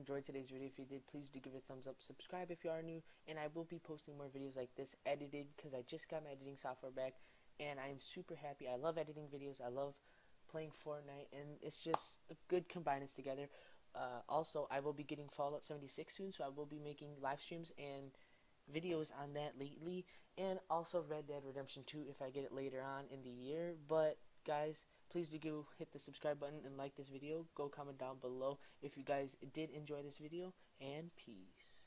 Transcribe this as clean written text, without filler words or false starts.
enjoyed today's video. If you did, please do give it a thumbs up. Subscribe if you are new, and I will be posting more videos like this edited because I just got my editing software back, and I am super happy. I love editing videos. I love playing Fortnite, and it's just good combining us together. Also, I will be getting Fallout 76 soon, so I will be making live streams and videos on that lately, and also Red Dead Redemption 2 if I get it later on in the year. But guys, please do go hit the subscribe button and like this video. Go comment down below if you guys did enjoy this video, and peace.